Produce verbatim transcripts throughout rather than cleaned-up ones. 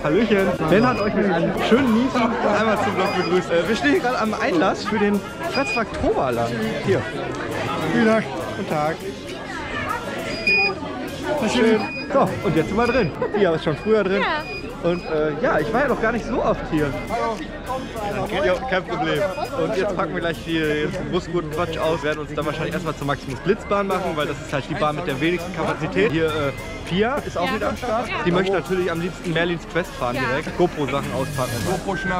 Hallöchen. Ben hat euch mit einem schönen Niesen einmal zum Vlog begrüßt. Äh, wir stehen hier gerade am Einlass für den Fratz-Oktoberland. Hier. Vielen Dank. Guten Tag. Schön. So, und jetzt sind wir drin. Hier ist schon früher drin. Ja. Und äh, ja, ich war ja noch gar nicht so oft hier. Hallo. Ja, kein Problem. Und jetzt packen wir gleich die Brustgurten Quatsch aus, werden uns dann wahrscheinlich erstmal zur Maximus Blitzbahn machen, weil das ist halt die Bahn mit der wenigsten Kapazität. Hier äh, Pia ist auch wieder am Start. Die möchte natürlich am liebsten Merlins Quest fahren direkt. GoPro-Sachen auspacken. GoPro-Schnapp.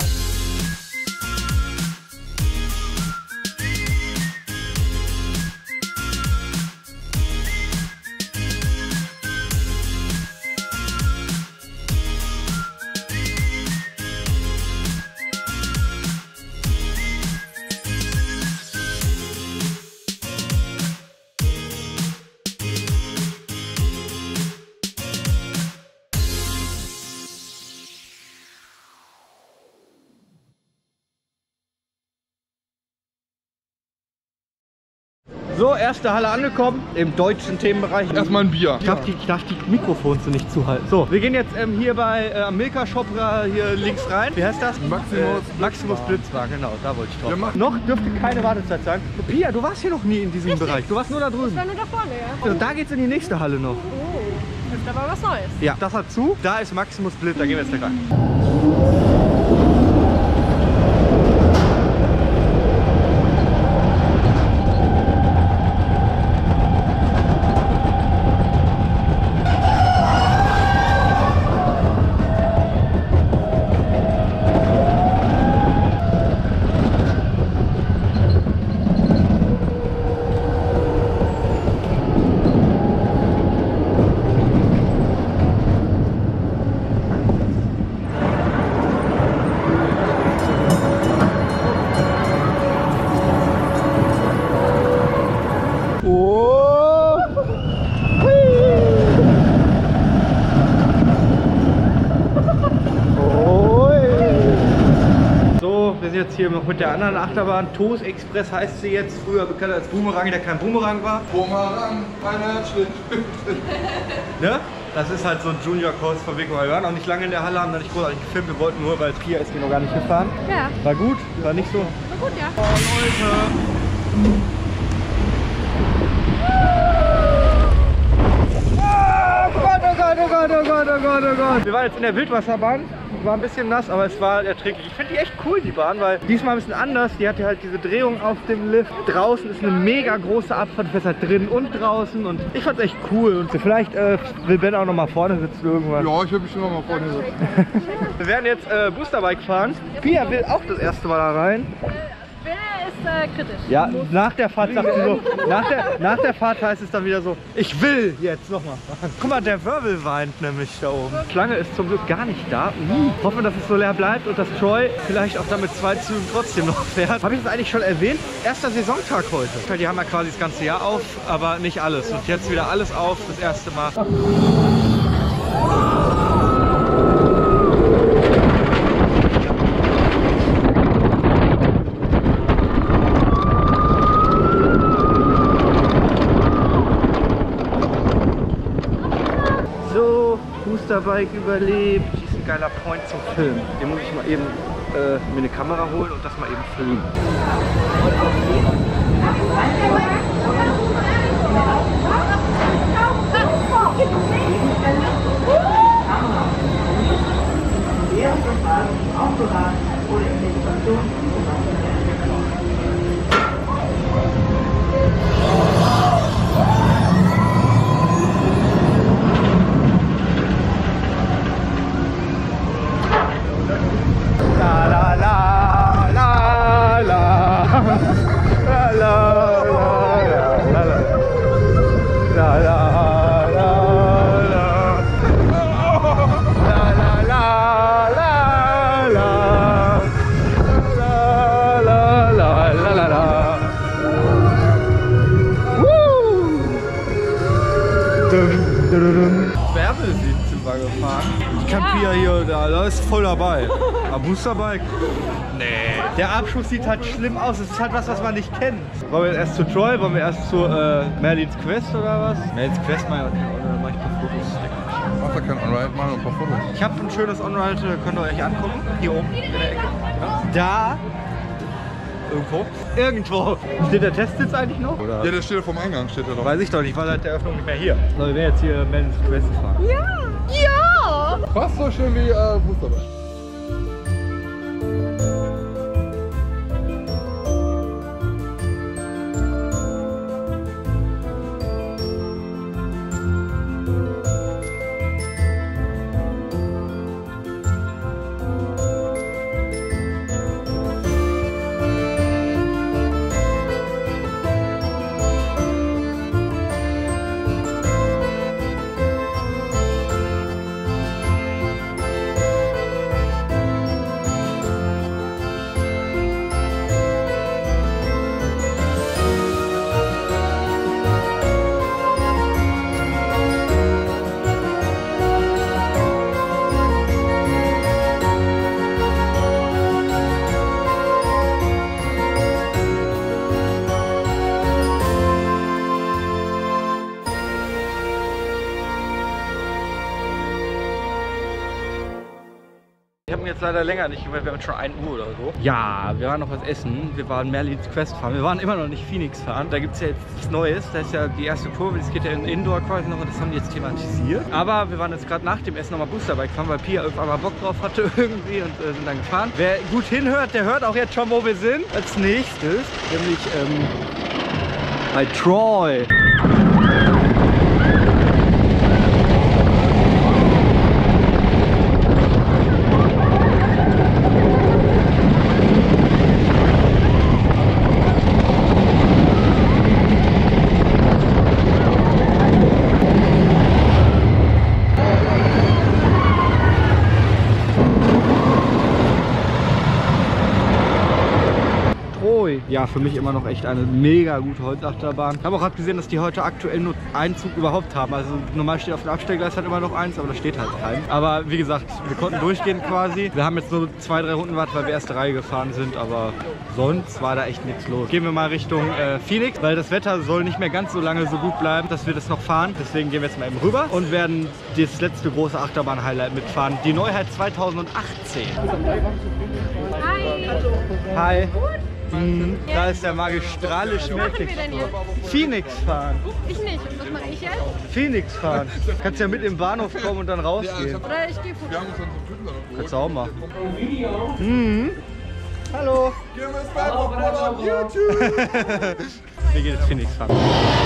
So, erste Halle angekommen, im deutschen Themenbereich. Erstmal ein Bier. Ich darf die, ich darf die Mikrofone so nicht zuhalten. So, wir gehen jetzt ähm, hier bei äh, Milka Shop hier links rein. Wie heißt das? Maximus, äh, Maximus Blitzbahn, genau, da wollte ich drauf. Ja, noch dürfte keine Wartezeit sein. Pia, du warst hier noch nie in diesem Richtig. Bereich. Du warst nur da drüben. Ich war nur da vorne, ja. Also, da geht's in die nächste Halle noch. Oh, das ist aber was Neues. Ja, das hat zu. Da ist Maximus Blitz, da gehen wir jetzt gleich rein. Wir sind jetzt hier noch mit der anderen Achterbahn. Toos Express heißt sie jetzt, früher bekannt als Boomerang, der kein Boomerang war. Boomerang, mein Herzschritt. Ne? Das ist halt so ein Junior-Kurs von Vico. Wir waren auch nicht lange in der Halle, haben da nicht großartig gefilmt. Wir wollten nur, weil Pia ist hier noch gar nicht gefahren. Ja. War gut, war nicht so. War gut, ja. Oh Leute! Oh Gott, oh Gott, oh Gott, oh Gott, oh Gott, oh Gott! Wir waren jetzt in der Wildwasserbahn. War ein bisschen nass, aber es war erträglich. Ich finde die echt cool, die Bahn, weil diesmal ein bisschen anders. Die hatte halt diese Drehung auf dem Lift. Draußen ist eine mega große Abfahrt, du fährst halt drin und draußen und ich fand es echt cool. Und vielleicht äh, will Ben auch noch mal vorne sitzen irgendwann. Ja, ich will bestimmt noch mal vorne sitzen. Wir werden jetzt äh, Boosterbike fahren. Pia will auch das erste Mal da rein. Wer ist äh, kritisch? Ja, nach der Fahrt sagt sie so, nach der, nach der Fahrt heißt es dann wieder so, ich will jetzt nochmal fahren. Guck mal, der Wirbel weint nämlich da oben. Die Schlange ist zum Glück gar nicht da. Uh, hoffen, dass es so leer bleibt und dass Troy vielleicht auch dann mit zwei Zügen trotzdem noch fährt. Habe ich das eigentlich schon erwähnt? Erster Saisontag heute. Die haben ja quasi das ganze Jahr auf, aber nicht alles. Und jetzt wieder alles auf, das erste Mal. Boosterbike überlebt. Hier ist ein geiler Point zum Filmen. Den muss ich mal eben äh, mir eine Kamera holen und das mal eben filmen. La la la la la la la la la Boosterbike gefahren. Ich kann Pia hier, da, da ist voll dabei. Aber Boosterbike? Nee. Der Abschuss sieht halt schlimm aus. Es ist halt was, was man nicht kennt. Wollen wir erst zu Troy? Wollen wir erst zu äh, Merlins Quest oder was? Merlins Quest, mein, oder mach ich paar Fotos? kein On-Ride machen und ein paar Fotos. Ich habe ein schönes On-Ride, könnt ihr euch angucken. Hier oben in der Ecke. Ja. Da. Irgendwo. Irgendwo. Steht der Testsitz eigentlich noch? Oder? Ja, der steht vom Eingang, steht da noch. Weiß ich doch nicht, ich war seit der Eröffnung nicht mehr hier. So, wir werden jetzt hier Men's Quest fahren. Ja! Ja! Fast so schön wie äh, Boosterbike. Ich habe jetzt leider länger nicht gehört, wir haben schon ein Uhr oder so. Ja, wir waren noch was essen, wir waren Merlins Quest fahren, wir waren immer noch nicht Phoenix fahren. Da gibt es ja jetzt nichts Neues, da ist ja die erste Kurve, das geht ja in Indoor quasi noch und das haben die jetzt thematisiert. Aber wir waren jetzt gerade nach dem Essen nochmal Boosterbike fahren, weil Pia irgendwann mal Bock drauf hatte irgendwie und äh, sind dann gefahren. Wer gut hinhört, der hört auch jetzt schon, wo wir sind. Als nächstes, nämlich ähm, bei Troy. Ja, für mich immer noch echt eine mega gute Holzachterbahn. Ich habe auch gerade gesehen, dass die heute aktuell nur einen Zug überhaupt haben. Also normal steht auf dem Abstellgleis halt immer noch eins, aber da steht halt kein. Aber wie gesagt, wir konnten durchgehen quasi. Wir haben jetzt nur zwei, drei Runden gewartet, weil wir erste Reihe gefahren sind, aber sonst war da echt nichts los. Gehen wir mal Richtung äh, Phoenix, weil das Wetter soll nicht mehr ganz so lange so gut bleiben, dass wir das noch fahren. Deswegen gehen wir jetzt mal eben rüber und werden das letzte große Achterbahn-Highlight mitfahren. Die Neuheit zweitausendachtzehn. Hi! Hi! Mhm, da ist der magistrale Schmelzig. Phoenix fahren. Ich nicht. Und was mache ich jetzt? Phoenix fahren. Kannst ja mit im Bahnhof kommen und dann rausgehen. Oder ich gehe vor. Wir haben uns dann so Typen dann Kannst du auch machen. Mhm. Hallo. Wir gehen jetzt Phoenix fahren.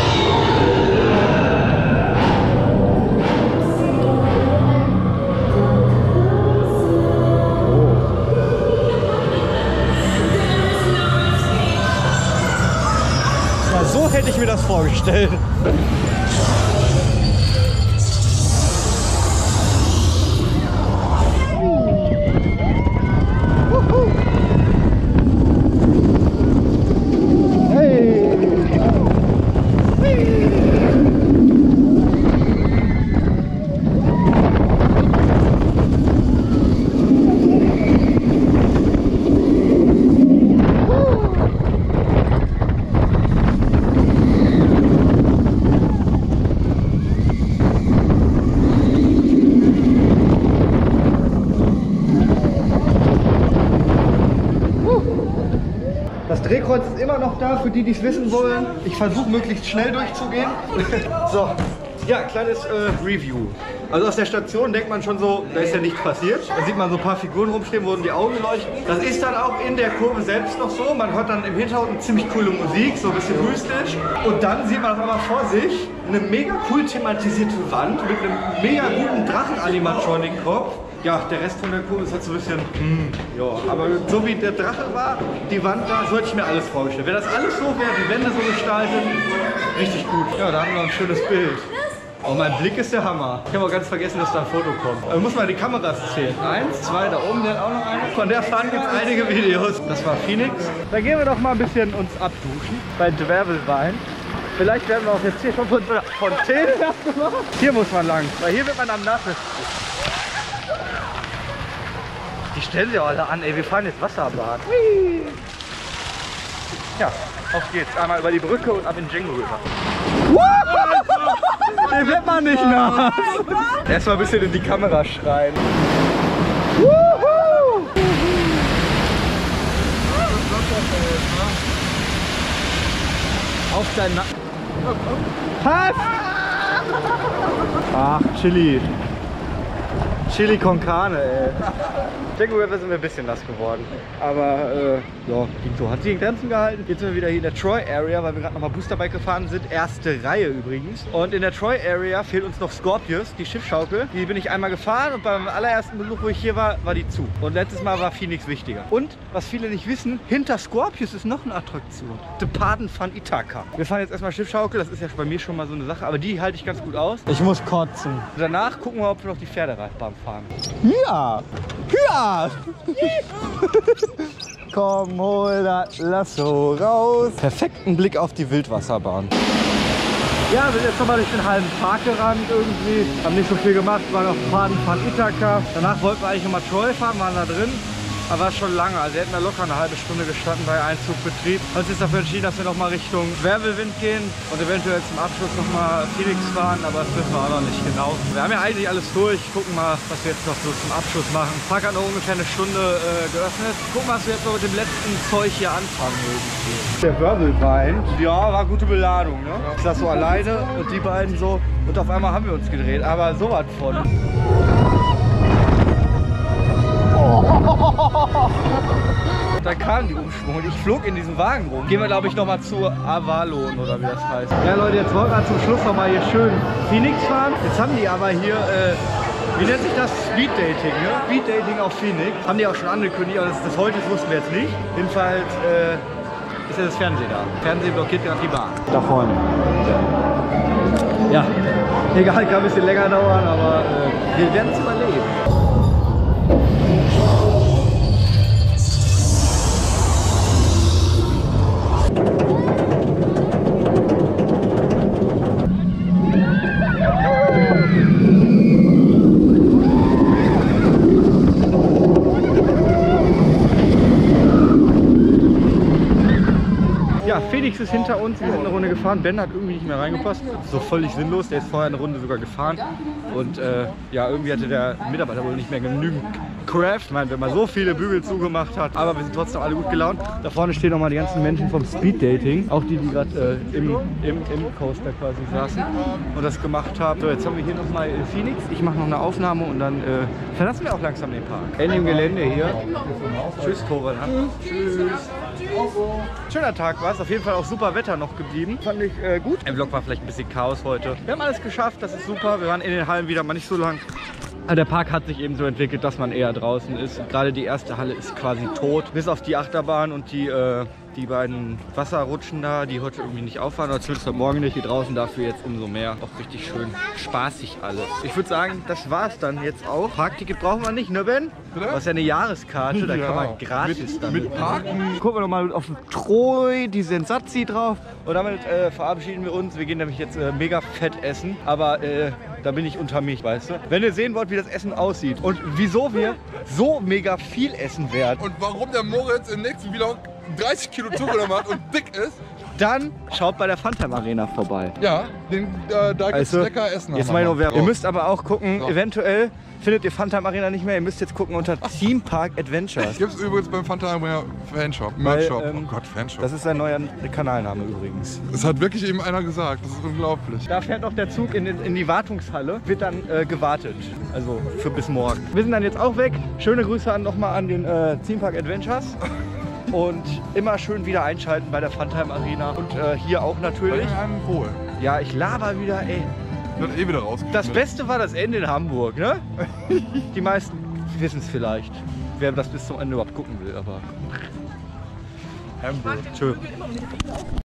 So hätte ich mir das vorgestellt. Das Drehkreuz ist immer noch da, für die, die es wissen wollen. Ich versuche möglichst schnell durchzugehen. So, ja, kleines äh, Review. Also aus der Station denkt man schon so, da ist ja nichts passiert. Da sieht man so ein paar Figuren rumstehen, wo die Augen leuchten. Das ist dann auch in der Kurve selbst noch so. Man hört dann im Hintergrund eine ziemlich coole Musik, so ein bisschen mystisch. Und dann sieht man auf einmal vor sich eine mega cool thematisierte Wand mit einem mega guten Drachen-Animatronic-Kopf. Ja, der Rest von der Kurve ist halt so ein bisschen, mm, ja, aber so wie der Drache war, die Wand da, so hätte ich mir alles vorgestellt. Wäre das alles so, wäre die Wände so gestaltet, richtig gut. Ja, da haben wir noch ein schönes Bild. Oh, mein Blick ist der Hammer. Ich habe auch ganz vergessen, dass da ein Foto kommt. Ich muss mal die Kameras zählen. Eins, zwei, da oben hat auch noch eine. Von der fahren gibt es einige Videos. Das war Phoenix. Da gehen wir doch mal ein bisschen uns abduschen bei Dwervelwein. Vielleicht werden wir auch jetzt hier schon von Fontänen gemacht. Hier muss man lang, weil hier wird man am Nasse. Die stellen sich alle an, ey, wir fahren jetzt Wasserbahn. Hui. Ja, auf geht's. Einmal über die Brücke und ab in Django rüber. Den wird man nicht nass. Erstmal ein bisschen in die Kamera schreien. Wuhu! Auf deinen Nacken. Pass! Ach, Chili. Chili con Carne, ey. Ich denke, wir sind ein bisschen nass geworden. Aber, äh, ja, ging so. Hat sich in Grenzen gehalten. Jetzt sind wir wieder hier in der Troy Area, weil wir gerade nochmal Boosterbike gefahren sind. Erste Reihe übrigens. Und in der Troy Area fehlt uns noch Scorpius, die Schiffsschaukel. Die bin ich einmal gefahren und beim allerersten Besuch, wo ich hier war, war die zu. Und letztes Mal war Phoenix wichtiger. Und, was viele nicht wissen, hinter Scorpius ist noch eine Attraktion. The Pardon von Ithaka. Wir fahren jetzt erstmal Schiffsschaukel. Das ist ja bei mir schon mal so eine Sache. Aber die halte ich ganz gut aus. Ich muss kotzen. Danach gucken wir, ob wir noch die Pferdereitbahn fahren. Ja! Ja! Komm, hol das Lasso raus. Perfekten Blick auf die Wildwasserbahn. Ja, wir sind jetzt nochmal durch den halben Park gerannt irgendwie. Haben nicht so viel gemacht, waren auf Pardon von Ithaka. Danach wollten wir eigentlich nochmal Troy fahren, waren da drin. Aber war schon lange, also wir hätten da locker eine halbe Stunde gestanden bei Einzugbetrieb. Uns ist dafür entschieden, dass wir noch mal Richtung Wervelwind gehen und eventuell zum Abschluss noch mal Phoenix fahren, aber das wissen wir auch noch nicht genau. Wir haben ja eigentlich alles durch, gucken mal, was wir jetzt noch so zum Abschluss machen. Der Park hat noch ungefähr eine Stunde äh, geöffnet. Gucken, was wir jetzt noch mit dem letzten Zeug hier anfangen irgendwie. Der Wirbel weint. Ja, war gute Beladung, ne? Ich saß so alleine und die beiden so und auf einmal haben wir uns gedreht, aber so was von. Da kam die Umschwung und ich flog in diesen Wagen rum. Gehen wir, glaube ich, noch mal zu Avalon oder wie das heißt. Ja, Leute, jetzt wollten wir zum Schluss noch mal hier schön Phoenix fahren. Jetzt haben die aber hier, äh, wie nennt sich das? Speed Dating, ne? Speed Dating auf Phoenix. Haben die auch schon angekündigt, aber das, das heute ist, wussten wir jetzt nicht. Jedenfalls äh, ist ja das Fernsehen da. Fernsehen blockiert gerade die Bahn. Da vorne. Ja, egal, kann ein bisschen länger dauern, aber äh, wir werden es überleben. Ja, Felix ist hinter uns, wir sind eine Runde gefahren. Ben hat irgendwie nicht mehr reingepasst. So völlig sinnlos, der ist vorher eine Runde sogar gefahren. Und äh, ja, irgendwie hatte der Mitarbeiter wohl nicht mehr genügend Craft. Ich meine, wenn man so viele Bügel zugemacht hat. Aber wir sind trotzdem alle gut gelaunt. Da vorne stehen nochmal die ganzen Menschen vom Speed Dating. Auch die, die gerade äh, im, im, im Coaster quasi saßen und das gemacht haben. So, jetzt haben wir hier nochmal Phoenix. Ich mache noch eine Aufnahme und dann äh, verlassen wir auch langsam den Park. Ende im Gelände hier. Tschüss, Torwart. Tschüss. Schöner Tag war es. Auf jeden Fall auch super Wetter noch geblieben. Fand ich äh, gut. Im Vlog war vielleicht ein bisschen Chaos heute. Wir haben alles geschafft, das ist super. Wir waren in den Hallen wieder mal nicht so lang. Aber der Park hat sich eben so entwickelt, dass man eher draußen ist. Und gerade die erste Halle ist quasi tot. Bis auf die Achterbahn und die, äh, die beiden Wasserrutschen da, die heute irgendwie nicht auffahren. Oder zumindest heute Morgen nicht. Hier draußen dafür jetzt umso mehr. Auch richtig schön spaßig alles. Ich würde sagen, das war es dann jetzt auch. Parkticket brauchen wir nicht, ne Ben? Bitte? Das ist ja eine Jahreskarte, da Ja. kann man gratis Mit- damit mit Parken. Gucken wir nochmal auf den Troy, die Sensazzi drauf. Und damit äh, verabschieden wir uns. Wir gehen nämlich jetzt äh, mega fett essen. Aber äh, da bin ich unter mich, weißt du. Wenn ihr sehen wollt, wie das Essen aussieht und wieso wir so mega viel essen werden, Und warum der Moritz im nächsten Vlog dreißig Kilo zugenommen hat und dick ist, dann schaut bei der Funtime Arena vorbei. ja, den, äh, da gibt's Also, lecker Essen. jetzt mal nur Werbung. Ihr müsst aber auch gucken, So. eventuell findet ihr Funtime Arena nicht mehr. Ihr müsst jetzt gucken unter Theme Park Adventures. Gibt's übrigens beim Fanta Fanshop, Weil, Merchshop. ähm, Oh Gott, Fanshop. Das ist ein neuer Kanalname übrigens. Das hat wirklich eben einer gesagt. Das ist unglaublich. Da fährt auch der Zug in, in die Wartungshalle, wird dann äh, gewartet, also für bis morgen. Wir sind dann jetzt auch weg. Schöne Grüße an, nochmal an den äh, Theme Park Adventures. Und immer schön wieder einschalten bei der Funtime Arena. Und äh, hier auch natürlich. Bei einem wohl. Ja, ich laber wieder, ey. Wird eh wieder rausgekriegt. Das Beste war das Ende in Hamburg, ne? Die meisten wissen es vielleicht, wer das bis zum Ende überhaupt gucken will, aber... Hamburg. Tschö.